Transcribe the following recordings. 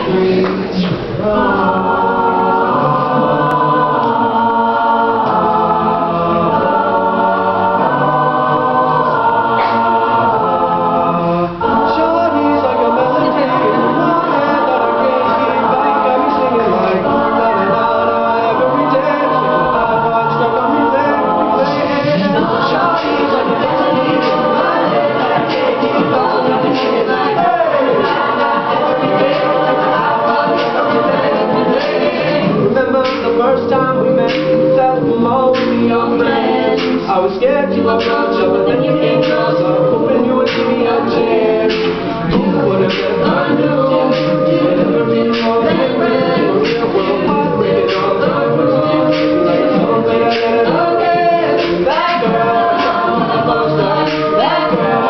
I was scared to approach you, but then you came closer, hoping you would give me a chance. Who would have ever knew? Never been more than real. Real world heartbreaking all the time. Like a song that I let again. That girl, that girl, that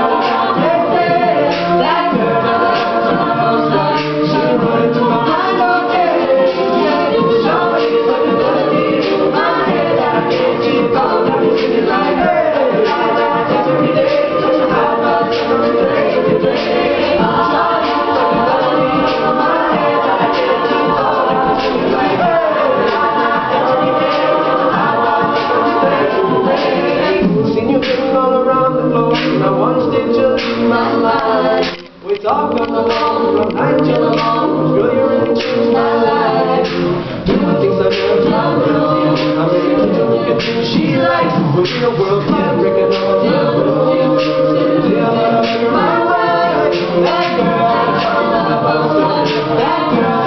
girl, she run into my mind again. Shawty's like a melody in my head that I can't keep out. Like every day, I love every day, every day. I'm trying to like a melody in my head that I can't keep out. Like every day, I love every day, every day. Seen you living all around the globe, not one stitch of my life. We talk on the phone from night till the morning. Girl, you really changed my life. Doing things I never thought of you. I'm ready to look at things she likes. We're in a world can't break it all down. Say I love her my way. That girl, that girl,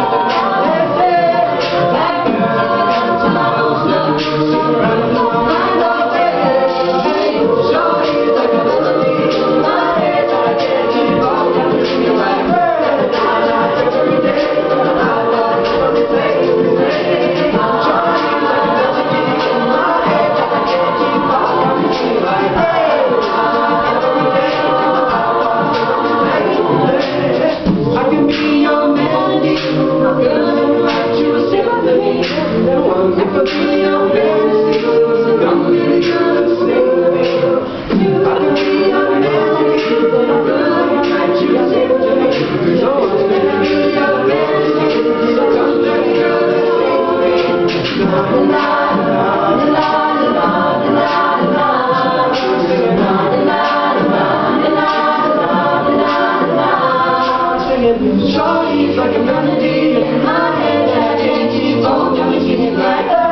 that girl, she's running through my mind all day. Shawty's like a melody in my head that I can't keep on. You're like her, every day, I love every day, every day. Shawty's like a melody in my head that I can't keep on. Like her, every day, I love every day, every day. I can be your melody, girl, write you a symphony. And one day I'll be your fantasy. Come with me, girl, sing with me. I can be your melody, girl, write you a symphony. So I'm gonna be your fantasy. So come with me, girl, sing with me. La la la la la la la la la. Singing la la la la la la la. Singing Shawty's like a melody in my head that I can't keep on. Got me singing like.